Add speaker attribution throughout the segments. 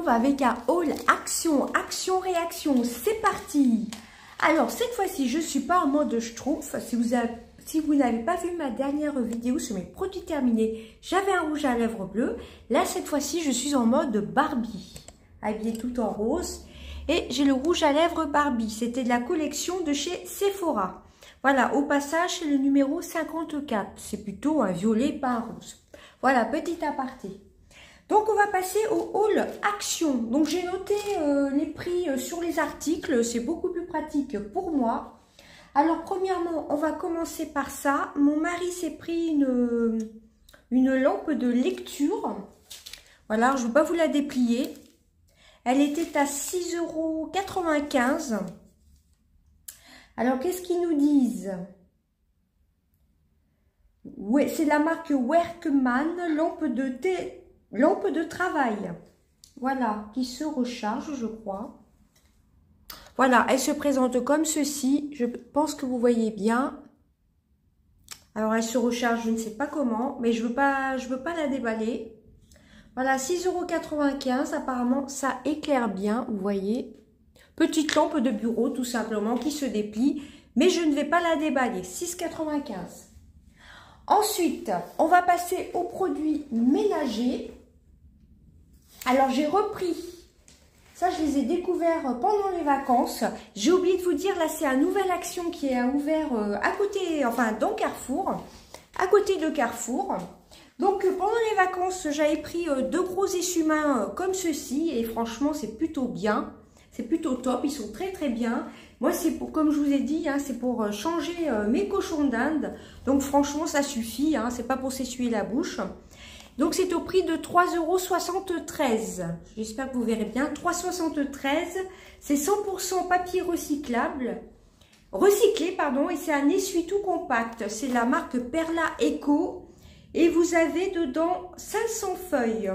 Speaker 1: retrouve avec un haul action, réaction, c'est parti. Alors cette fois-ci, je ne suis pas en mode Schtroumpf. Si vous n'avez pas vu ma dernière vidéo sur mes produits terminés, j'avais un rouge à lèvres bleu. Là, cette fois-ci, je suis en mode Barbie, habillée tout en rose. Et j'ai le rouge à lèvres Barbie. C'était de la collection de chez Sephora. Voilà, au passage, c'est le numéro 54. C'est plutôt un violet, pas un rose. Voilà, petit aparté. Donc, on va passer au haul action. Donc, j'ai noté les prix sur les articles. C'est beaucoup plus pratique pour moi. Alors, premièrement, on va commencer par ça. Mon mari s'est pris une lampe de lecture. Voilà, je ne vais pas vous la déplier. Elle était à 6,95 €. Alors, qu'est-ce qu'ils nous disent? Ouais, c'est la marque Workman, lampe de travail. Voilà, qui se recharge, je crois. Voilà, elle se présente comme ceci. Je pense que vous voyez bien. Alors, elle se recharge, je ne sais pas comment, mais je veux pas la déballer. Voilà, 6,95 €. Apparemment, ça éclaire bien, vous voyez. Petite lampe de bureau, tout simplement, qui se déplie. Mais je ne vais pas la déballer. 6,95 €. Ensuite, on va passer aux produits ménagers. Alors, j'ai repris. Ça, je les ai découverts pendant les vacances. J'ai oublié de vous dire, là, c'est un nouvel action qui est ouvert à côté, enfin, dans Carrefour. À côté de Carrefour. Donc, pendant les vacances, j'avais pris deux gros essuie-mains comme ceci. Et franchement, c'est plutôt bien. C'est plutôt top. Ils sont très, très bien. Moi, c'est pour, comme je vous ai dit, hein, c'est pour changer mes cochons d'Inde. Donc, franchement, ça suffit. Hein, c'est pas pour s'essuyer la bouche. Donc, c'est au prix de 3,73 €. J'espère que vous verrez bien. 3,73 €. C'est 100% papier recyclé, pardon. Et c'est un essuie-tout compact. C'est la marque Perla Eco. Et vous avez dedans 500 feuilles.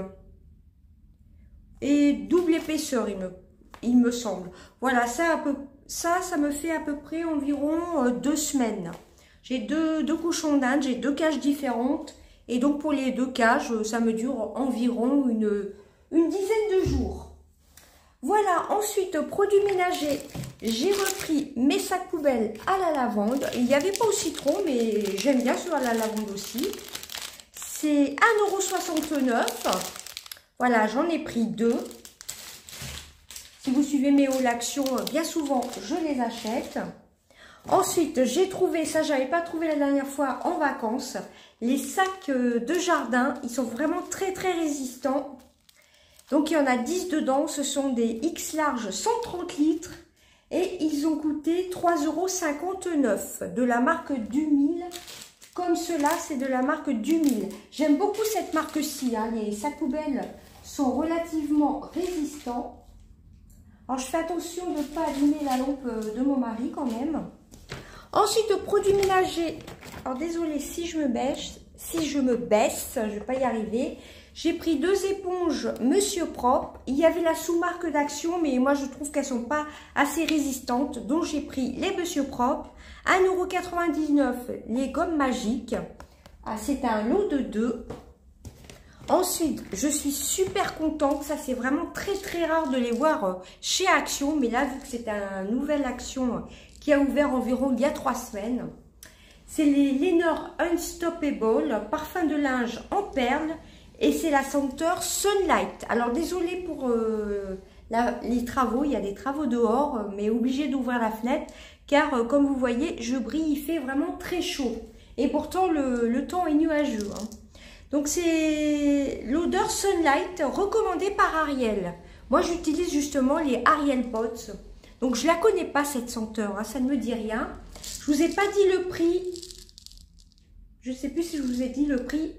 Speaker 1: Et double épaisseur, il me semble. Voilà, ça me fait à peu près environ 2 semaines. J'ai deux cochons d'Inde, j'ai 2 cages différentes. Et donc, pour les 2 cages, ça me dure environ une dizaine de jours. Voilà, ensuite, produits ménagers. J'ai repris mes sacs poubelles à la lavande. Il n'y avait pas au citron, mais j'aime bien ceux à la lavande aussi. C'est 1,69 €. Voilà, j'en ai pris 2. Si vous suivez mes hauls action, bien souvent, je les achète. Ensuite, j'ai trouvé, ça j'avais pas trouvé la dernière fois en vacances, les sacs de jardin. Ils sont vraiment très très résistants. Donc il y en a 10 dedans, ce sont des X large 130 litres. Et ils ont coûté 3,59 € de la marque Dumil. Comme cela, c'est de la marque Dumil. J'aime beaucoup cette marque-ci, hein. Les sacs poubelles sont relativement résistants. Alors je fais attention de ne pas abîmer la lampe de mon mari quand même. Ensuite, produits ménagers. Alors, désolée si je me baisse, je ne vais pas y arriver. J'ai pris 2 éponges Monsieur Propre. Il y avait la sous-marque d'Action, mais moi, je trouve qu'elles ne sont pas assez résistantes. Donc, j'ai pris les Monsieur Propre. 1,99 € les gommes magiques. Ah, c'est un lot de 2. Ensuite, je suis super contente. Ça, c'est vraiment très, très rare de les voir chez Action. Mais là, vu que c'est un nouvel Action qui a ouvert environ il y a 3 semaines. C'est les Lenor Unstoppable, parfum de linge en perles. Et c'est la senteur Sunlight. Alors, désolé pour les travaux. Il y a des travaux dehors, mais obligé d'ouvrir la fenêtre. Car, comme vous voyez, je brille. Il fait vraiment très chaud. Et pourtant, le temps est nuageux. Hein. Donc, c'est l'odeur Sunlight recommandée par Ariel. Moi, j'utilise justement les Ariel Pots. Donc, je ne la connais pas, cette senteur. Hein, ça ne me dit rien. Je ne vous ai pas dit le prix. Je ne sais plus si je vous ai dit le prix.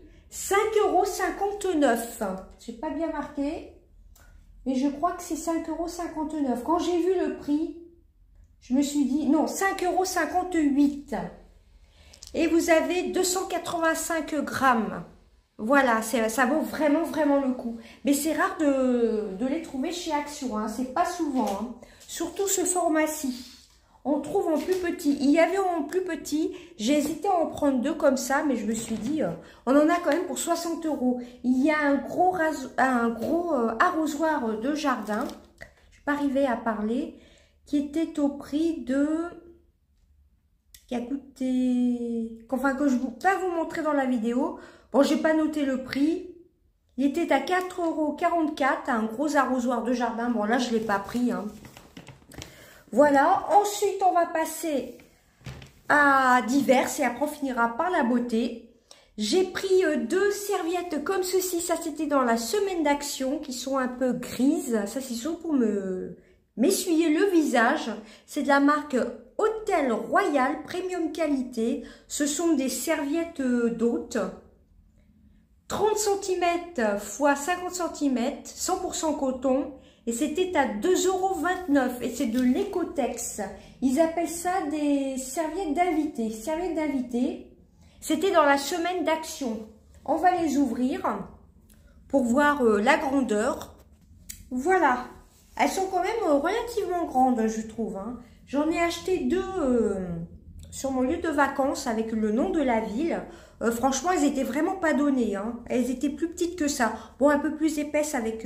Speaker 1: 5,59 €. Je n'ai pas bien marqué. Mais je crois que c'est 5,59 €. Quand j'ai vu le prix, je me suis dit, non, 5,58 €. Et vous avez 285 grammes. Voilà, ça vaut vraiment, vraiment le coup. Mais c'est rare de les trouver chez Action. Hein, c'est pas souvent. Hein. Surtout ce format-ci. On trouve en plus petit. Il y avait en plus petit. J'ai hésité à en prendre 2 comme ça, mais je me suis dit, on en a quand même pour 60 €. Il y a un gros arrosoir de jardin. Je vais pas arriver à parler. Qui était au prix de... Qui a coûté... Enfin, que je ne vais pas vous montrer dans la vidéo. Bon, j'ai pas noté le prix. Il était à 4,44 €. Un gros arrosoir de jardin. Bon, là, je ne l'ai pas pris, hein. Voilà, ensuite on va passer à divers et après on finira par la beauté. J'ai pris 2 serviettes comme ceci, ça c'était dans la semaine d'action, qui sont un peu grises. Ça c'est sûr pour m'essuyer le visage. C'est de la marque Hôtel Royal Premium Qualité. Ce sont des serviettes d'hôte. 30 cm x 50 cm, 100% coton. Et c'était à 2,29 € et c'est de l'Ecotex. Ils appellent ça des serviettes d'invité. Serviettes d'invité. C'était dans la semaine d'action. On va les ouvrir pour voir la grandeur. Voilà. Elles sont quand même relativement grandes, je trouve, hein. J'en ai acheté 2 sur mon lieu de vacances avec le nom de la ville. Franchement, elles étaient vraiment pas données, hein. Elles étaient plus petites que ça. Bon, un peu plus épaisses avec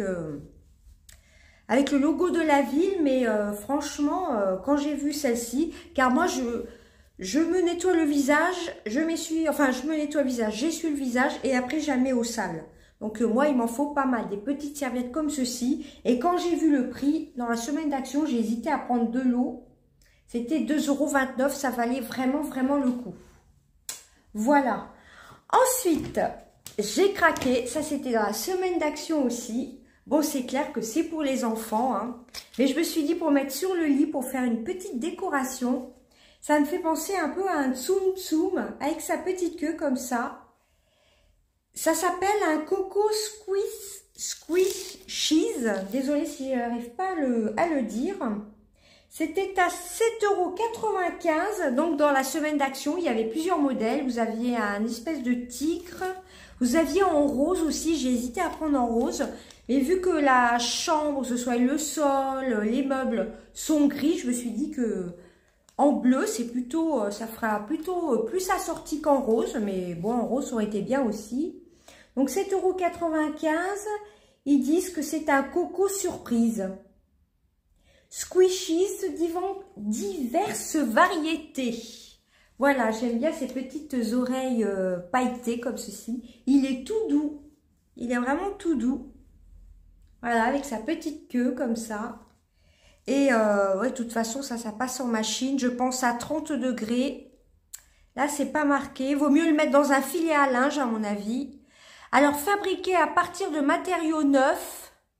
Speaker 1: le logo de la ville, mais franchement, quand j'ai vu celle-ci, car moi, je me nettoie le visage, je me nettoie le visage, j'essuie le visage, et après, je la mets au sale. Donc, moi, il m'en faut pas mal, des petites serviettes comme ceci. Et quand j'ai vu le prix, dans la semaine d'action, j'ai hésité à prendre 2 lots. C'était 2,29 €, ça valait vraiment, vraiment le coup. Voilà. Ensuite, j'ai craqué, ça c'était dans la semaine d'action aussi. Bon, c'est clair que c'est pour les enfants, hein. Mais je me suis dit pour mettre sur le lit, pour faire une petite décoration. Ça me fait penser un peu à un Tsum Tsum avec sa petite queue comme ça. Ça s'appelle un Coco Squish Cheese. Désolée si je n'arrive pas à le dire. C'était à 7,95 €. Donc, dans la semaine d'action, il y avait plusieurs modèles. Vous aviez un espèce de tigre. Vous aviez en rose aussi. J'ai hésité à prendre en rose. Mais vu que la chambre, que ce soit le sol, les meubles sont gris, je me suis dit que en bleu, c'est plutôt, ça fera plutôt plus assorti qu'en rose. Mais bon, en rose, ça aurait été bien aussi. Donc, 7,95 €. Ils disent que c'est un coco surprise. Squishies, diverses variétés. Voilà, j'aime bien ces petites oreilles pailletées comme ceci. Il est tout doux. Il est vraiment tout doux. Voilà, avec sa petite queue comme ça. Et ouais, de toute façon, ça passe en machine. Je pense à 30 degrés. Là, c'est pas marqué. Vaut mieux le mettre dans un filet à linge, à mon avis. Alors, fabriqué à partir de matériaux neufs.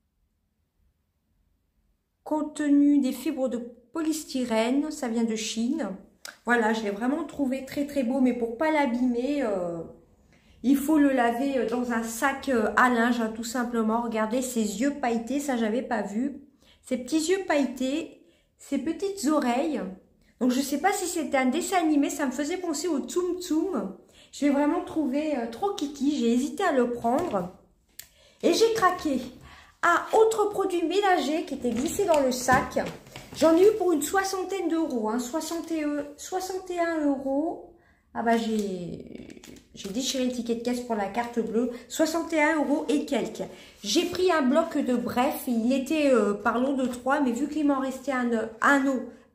Speaker 1: Contenu des fibres de polystyrène, ça vient de Chine. Voilà, je l'ai vraiment trouvé très très beau, mais pour pas l'abîmer, il faut le laver dans un sac à linge, hein, tout simplement. Regardez ses yeux pailletés, ça j'avais pas vu. Ces petits yeux pailletés, ces petites oreilles. Donc je sais pas si c'était un dessin animé, ça me faisait penser au Tsum Tsum. Je l'ai vraiment trouvé trop kiki, j'ai hésité à le prendre. Et j'ai craqué. Ah, autre produit ménager qui était glissé dans le sac. J'en ai eu pour une soixantaine d'euros, hein, 61 €. Ah bah j'ai déchiré le ticket de caisse pour la carte bleue. 61 € et quelques. J'ai pris un bloc de bref. Il était par lot de 3, mais vu qu'il m'en restait un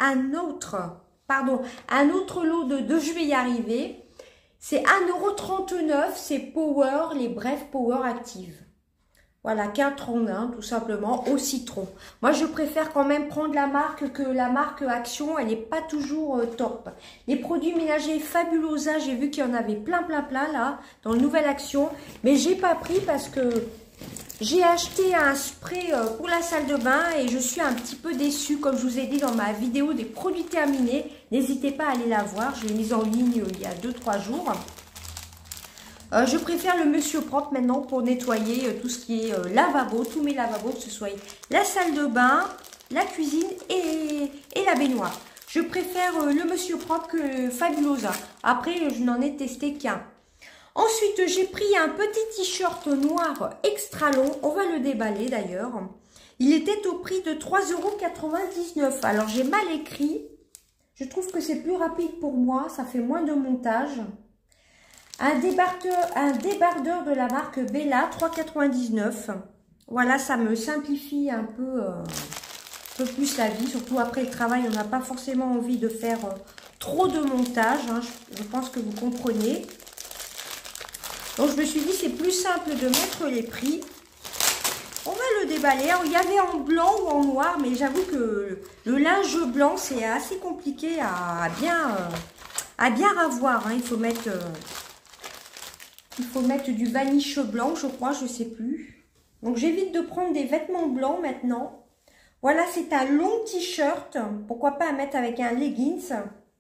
Speaker 1: autre lot de 2, je vais y arriver. C'est 1,39 €. C'est Power, les brefs Power Active. Voilà, 4 en 1, tout simplement, au citron. Moi, je préfère quand même prendre la marque que la marque Action. Elle n'est pas toujours top. Les produits ménagers Fabulosa, j'ai vu qu'il y en avait plein, là, dans le nouvel Action. Mais j'ai pas pris parce que j'ai acheté un spray pour la salle de bain et je suis un petit peu déçue. Comme je vous ai dit dans ma vidéo des produits terminés, n'hésitez pas à aller la voir. Je l'ai mise en ligne il y a 2-3 jours. Je préfère le Monsieur Propre maintenant pour nettoyer tout ce qui est lavabo, tous mes lavabos, que ce soit la salle de bain, la cuisine et la baignoire. Je préfère le Monsieur Propre que Fabulosa. Après, je n'en ai testé qu'un. Ensuite, j'ai pris un petit t-shirt noir extra long. On va le déballer d'ailleurs. Il était au prix de 3,99 €. Alors, j'ai mal écrit. Je trouve que c'est plus rapide pour moi, ça fait moins de montage. Un débardeur de la marque Bella, 3,99 €. Voilà, ça me simplifie un peu plus la vie. Surtout après le travail, on n'a pas forcément envie de faire trop de montage. Hein, je pense que vous comprenez. Donc je me suis dit, c'est plus simple de mettre les prix. On va le déballer. Alors, il y avait en blanc ou en noir, mais j'avoue que le linge blanc, c'est assez compliqué à bien ravoir. Hein. Il faut mettre du vaniche blanc, je crois, je ne sais plus. Donc, j'évite de prendre des vêtements blancs maintenant. Voilà, c'est un long t-shirt. Pourquoi pas à mettre avec un leggings.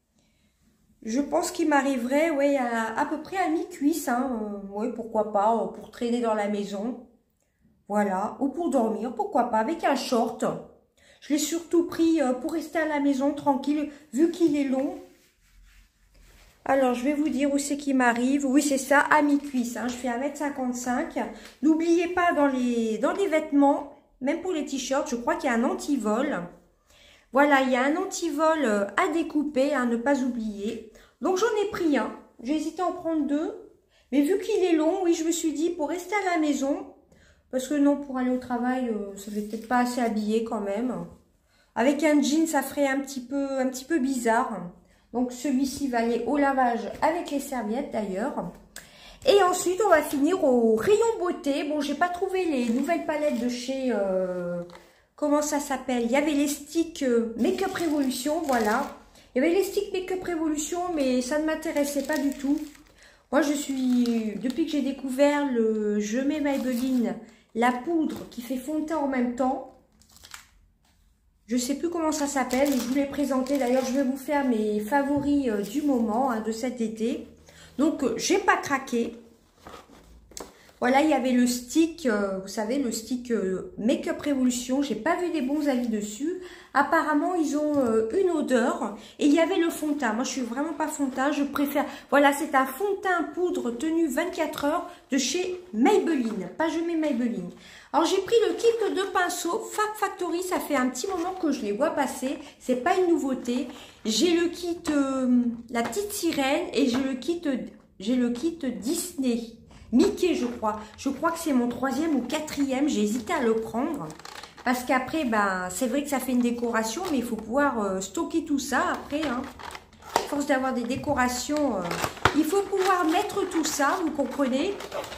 Speaker 1: Je pense qu'il m'arriverait, ouais, à peu près à mi-cuisse. Hein. Oui, pourquoi pas, pour traîner dans la maison. Voilà, ou pour dormir, pourquoi pas, avec un short. Je l'ai surtout pris pour rester à la maison tranquille, vu qu'il est long. Alors, je vais vous dire où c'est qu'il m'arrive. Oui, c'est ça, à mi-cuisse. Hein. Je fais 1,55 m. N'oubliez pas, dans les vêtements, même pour les t-shirts, je crois qu'il y a un antivol. Voilà, il y a un antivol à découper, à ne pas oublier. Donc, j'en ai pris un. J'ai hésité à en prendre deux. Mais vu qu'il est long, oui, je me suis dit, pour rester à la maison... Parce que non, pour aller au travail, ça fait peut-être pas assez habillé quand même. Avec un jean, ça ferait un petit peu bizarre. Donc celui-ci va aller au lavage avec les serviettes d'ailleurs. Et ensuite, on va finir au rayon beauté. Bon, j'ai pas trouvé les nouvelles palettes de chez... comment ça s'appelle? Il y avait les sticks Make-up Révolution, voilà. Il y avait les sticks Make-up Révolution, mais ça ne m'intéressait pas du tout. Moi, depuis que j'ai découvert le Je mets Maybelline, la poudre qui fait fond de teint en même temps. Je ne sais plus comment ça s'appelle, je vous l'ai présenté. D'ailleurs, je vais vous faire mes favoris du moment, hein, de cet été. Donc, j'ai pas craqué. Voilà, il y avait le stick, vous savez, le stick Make-up Révolution. J'ai pas vu des bons avis dessus. Apparemment, ils ont une odeur. Et il y avait le fond de teint. Moi, je suis vraiment pas fond de teint. Je préfère... Voilà, c'est un fond de teint poudre tenue 24 heures de chez Maybelline. Pas Je mets Maybelline. Alors, j'ai pris le kit de pinceaux Fab Factory. Ça fait un petit moment que je les vois passer. C'est pas une nouveauté. J'ai le kit La Petite Sirène et j'ai le kit Disney. Mickey, je crois. Je crois que c'est mon 3e ou 4e. J'ai hésité à le prendre. Parce qu'après, ben, c'est vrai que ça fait une décoration, mais il faut pouvoir stocker tout ça après. Hein. À force d'avoir des décorations, il faut pouvoir mettre tout ça, vous comprenez?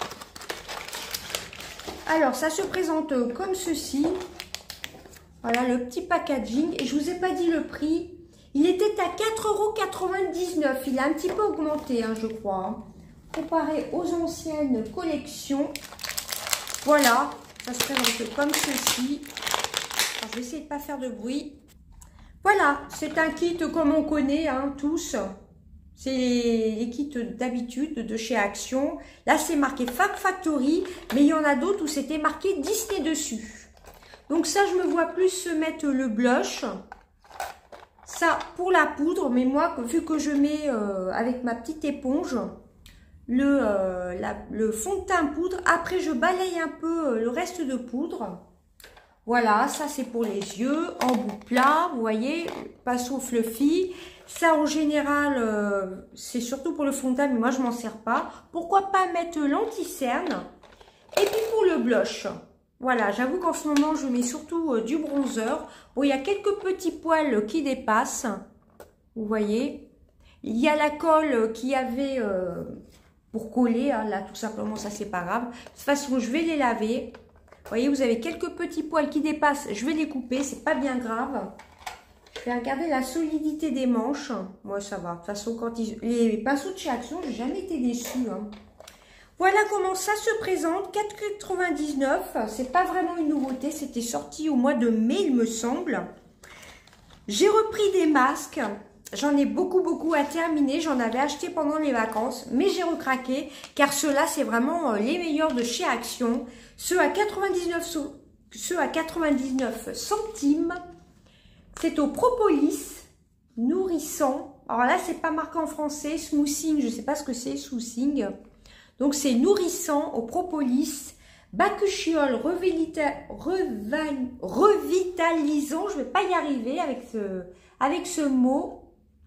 Speaker 1: Alors, ça se présente comme ceci. Voilà le petit packaging. Et je vous ai pas dit le prix. Il était à 4,99 €. Il a un petit peu augmenté, hein, je crois. Hein. Comparé aux anciennes collections. Voilà, ça se présente comme ceci. Alors, je vais essayer de ne pas faire de bruit. Voilà, c'est un kit comme on connaît, hein, tous. C'est les kits d'habitude de chez Action. Là, c'est marqué Fab Factory, mais il y en a d'autres où c'était marqué Disney dessus. Donc ça, je me vois plus mettre le blush. Ça, pour la poudre, mais moi, vu que je mets avec ma petite éponge... le fond de teint poudre. Après, je balaye un peu le reste de poudre. Voilà, ça c'est pour les yeux, en bout plat, vous voyez, pinceau fluffy. Ça, en général, c'est surtout pour le fond de teint, mais moi, je m'en sers pas. Pourquoi pas mettre l'anti-cerne? Et puis pour le blush. Voilà, j'avoue qu'en ce moment, je mets surtout du bronzer. Bon, il y a quelques petits poils qui dépassent. Vous voyez. Il y a la colle qui avait... pour coller, hein, là tout simplement, ça c'est pas grave. De toute façon, je vais les laver. Vous voyez, vous avez quelques petits poils qui dépassent, je vais les couper, c'est pas bien grave. Je vais regarder la solidité des manches. Moi, ça va. De toute façon, quand les pinceaux de chez Action, j'ai jamais été déçue. Hein. Voilà comment ça se présente. 4,99 €. C'est pas vraiment une nouveauté. C'était sorti au mois de mai, il me semble. J'ai repris des masques. J'en ai beaucoup à terminer. J'en avais acheté pendant les vacances, mais j'ai recraqué car ceux-là, c'est vraiment les meilleurs de chez Action. Ceux à 99 centimes. C'est au propolis nourrissant. Alors là, c'est pas marqué en français. Smoothing, je sais pas ce que c'est, smoothing. Donc c'est nourrissant au propolis. Bakuchiol revitalisant. Je vais pas y arriver avec ce mot.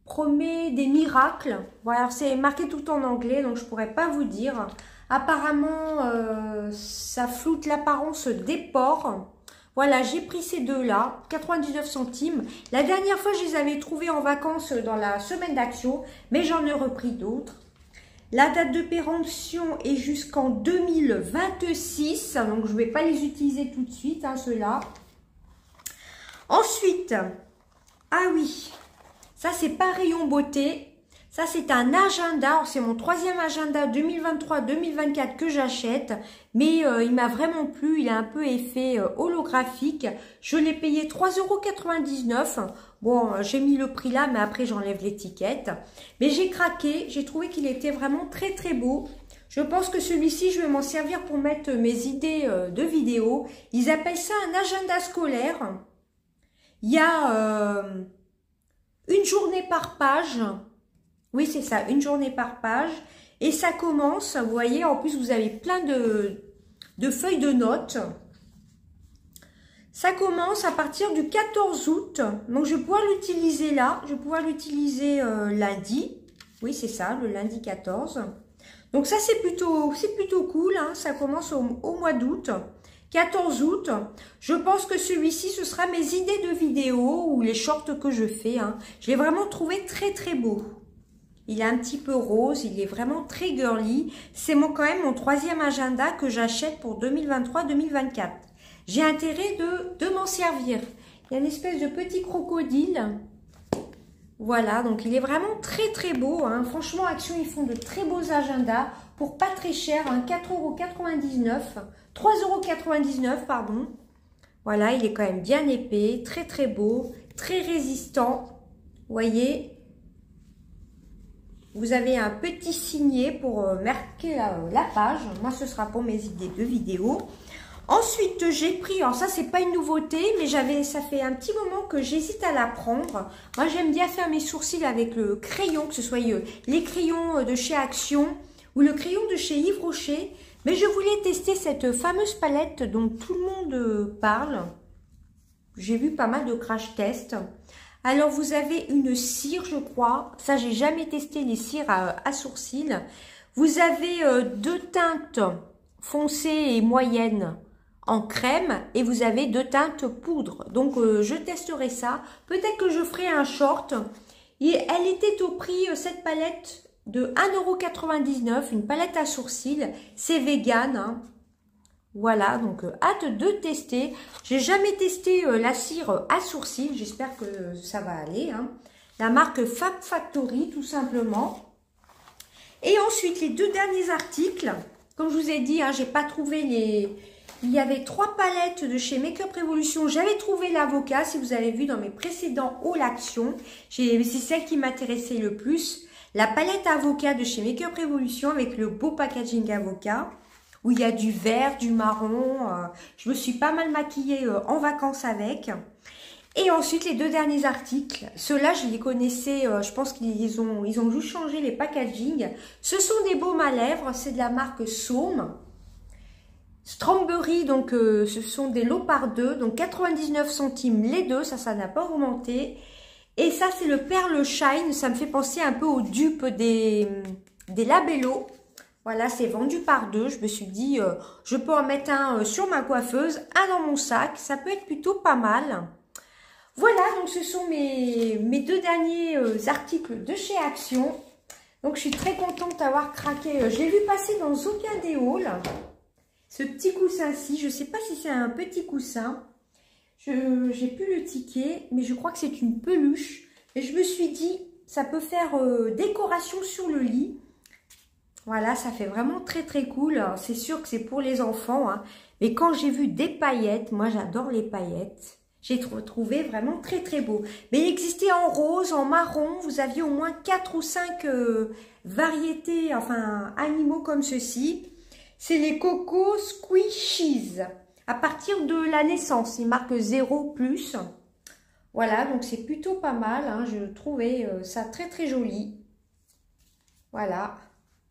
Speaker 1: promet des miracles. Voilà, c'est marqué tout en anglais, donc je pourrais pas vous dire. Apparemment, ça floute l'apparence des porcs. Voilà, j'ai pris ces deux-là, 99 centimes. La dernière fois, je les avais trouvés en vacances dans la semaine d'action, mais j'en ai repris d'autres. La date de péremption est jusqu'en 2026, donc je ne vais pas les utiliser tout de suite, hein, ceux-là. Ensuite, ah oui, ça c'est pas rayon beauté. Ça, c'est un agenda. C'est mon 3e agenda 2023-2024 que j'achète. Mais il m'a vraiment plu. Il a un peu effet holographique. Je l'ai payé 3,99 €. Bon, j'ai mis le prix là, mais après, j'enlève l'étiquette. Mais j'ai craqué. J'ai trouvé qu'il était vraiment très, très beau. Je pense que celui-ci, je vais m'en servir pour mettre mes idées de vidéos. Ils appellent ça un agenda scolaire. Il y a une journée par page. Oui, c'est ça, une journée par page. Et ça commence, vous voyez, en plus, vous avez plein de feuilles de notes. Ça commence à partir du 14 août. Donc, je vais pouvoir l'utiliser là. Je vais pouvoir l'utiliser lundi. Oui, c'est ça, le lundi 14. Donc, ça, c'est plutôt cool. Hein. Ça commence au mois d'août. 14 août. Je pense que celui-ci, ce sera mes idées de vidéos ou les shorts que je fais. Hein. Je l'ai vraiment trouvé très, très beau. Il est un petit peu rose, il est vraiment très girly. C'est quand même mon 3e agenda que j'achète pour 2023-2024. J'ai intérêt de m'en servir. Il y a une espèce de petit crocodile. Voilà, donc il est vraiment très très beau. Hein. Franchement, Action, ils font de très beaux agendas pour pas très cher. Hein, 4,99 €. 3,99 €, pardon. Voilà, il est quand même bien épais, très très beau, très résistant. Vous voyez ? Vous avez un petit signet pour marquer la page. Moi, ce sera pour mes idées de vidéos. Ensuite, j'ai pris, alors ça, c'est pas une nouveauté, mais ça fait un petit moment que j'hésite à la prendre. Moi, j'aime bien faire mes sourcils avec le crayon, que ce soit les crayons de chez Action ou le crayon de chez Yves Rocher. Mais je voulais tester cette fameuse palette dont tout le monde parle. J'ai vu pas mal de crash tests. Alors, vous avez une cire, je crois. Ça, j'ai jamais testé les cires à sourcils. Vous avez 2 teintes foncées et moyennes en crème. Et vous avez 2 teintes poudre. Donc, je testerai ça. Peut-être que je ferai un short. Et elle était au prix, cette palette, de 1,99 €. Une palette à sourcils. C'est vegan, hein. Voilà, donc hâte de tester. J'ai jamais testé la cire à sourcils. J'espère que ça va aller. Hein. La marque Fab Factory, tout simplement. Et ensuite, les 2 derniers articles. Comme je vous ai dit, hein, j'ai pas trouvé les... Il y avait 3 palettes de chez Make Up Révolution. J'avais trouvé l'avocat, si vous avez vu dans mes précédents hauls Action. C'est celle qui m'intéressait le plus. La palette avocat de chez Make Up Révolution avec le beau packaging avocat. Où il y a du vert, du marron. Je me suis pas mal maquillée en vacances avec. Et ensuite, les 2 derniers articles. Ceux-là, je les connaissais. Je pense qu'ils ont juste changé les packaging. Ce sont des baumes à lèvres. C'est de la marque Saume. Strawberry, donc ce sont des lots par 2. Donc 99 centimes les 2. Ça n'a pas augmenté. Et ça, c'est le Perle Shine. Ça me fait penser un peu aux dupes des Labello. Voilà, c'est vendu par 2. Je me suis dit, je peux en mettre un sur ma coiffeuse, un dans mon sac. Ça peut être plutôt pas mal. Voilà, donc ce sont mes 2 derniers articles de chez Action. Donc, je suis très contente d'avoir craqué. Je l'ai vu passer dans aucun des hauls. Ce petit coussin-ci, je ne sais pas si c'est un petit coussin. J'ai plus le ticket, mais je crois que c'est une peluche. Et je me suis dit, ça peut faire décoration sur le lit. Voilà, ça fait vraiment très très cool. C'est sûr que c'est pour les enfants. Hein. Mais quand j'ai vu des paillettes, moi j'adore les paillettes. J'ai trouvé vraiment très très beau. Mais il existait en rose, en marron. Vous aviez au moins 4 ou 5 variétés, enfin animaux comme ceci. C'est les Coco Squishies. À partir de la naissance, ils marquent 0+. Voilà, donc c'est plutôt pas mal. Hein. Je trouvais ça très très joli. Voilà.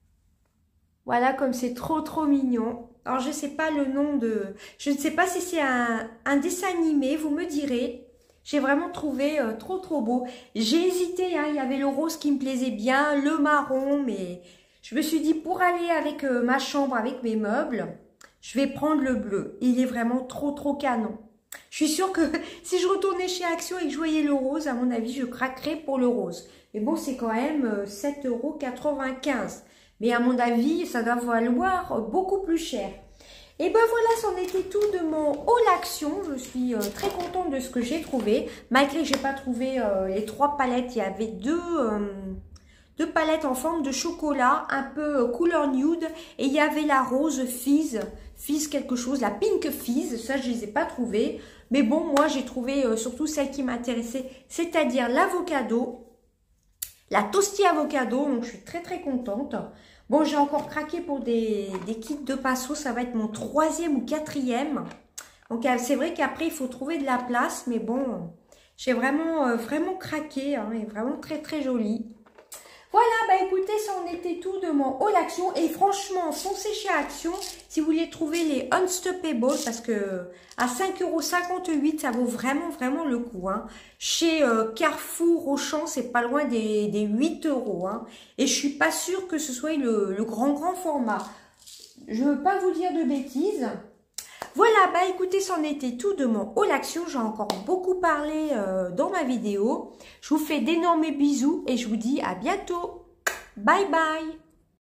Speaker 1: Voilà comme c'est trop trop mignon. Alors je ne sais pas le nom de... Je ne sais pas si c'est un dessin animé, vous me direz. J'ai vraiment trouvé trop beau. J'ai hésité, hein, il y avait le rose qui me plaisait bien, le marron, mais je me suis dit pour aller avec ma chambre, avec mes meubles, je vais prendre le bleu. Il est vraiment trop canon. Je suis sûre que si je retournais chez Action et que je voyais le rose, à mon avis, je craquerais pour le rose. Mais bon, c'est quand même 7,95 €. Mais à mon avis, ça doit valoir beaucoup plus cher. Et ben voilà, c'en était tout de mon haul action. Je suis très contente de ce que j'ai trouvé. Malgré que j'ai pas trouvé les 3 palettes, il y avait deux palettes en forme de chocolat, un peu couleur nude. Et il y avait la rose Fizz quelque chose, la pink Fizz. Ça, je les ai pas trouvées. Mais bon, moi, j'ai trouvé surtout celle qui m'intéressait, c'est-à-dire l'avocado. La toasty avocado, donc je suis très contente. Bon, j'ai encore craqué pour des kits de pinceaux, ça va être mon 3e ou 4e. Donc c'est vrai qu'après il faut trouver de la place, mais bon, j'ai vraiment craqué, hein, et vraiment très joli. Voilà, bah écoutez, ça en était tout de mon haul action. Et franchement, foncez chez Action si vous voulez trouver les Unstoppable, parce que à 5,58 €, ça vaut vraiment le coup. Hein. Chez Carrefour, Auchan, c'est pas loin des 8 €. Hein. Et je suis pas sûre que ce soit le grand format. Je veux pas vous dire de bêtises. Voilà, bah écoutez, c'en était tout de mon haul action. J'ai encore beaucoup parlé dans ma vidéo. Je vous fais d'énormes bisous et je vous dis à bientôt. Bye bye.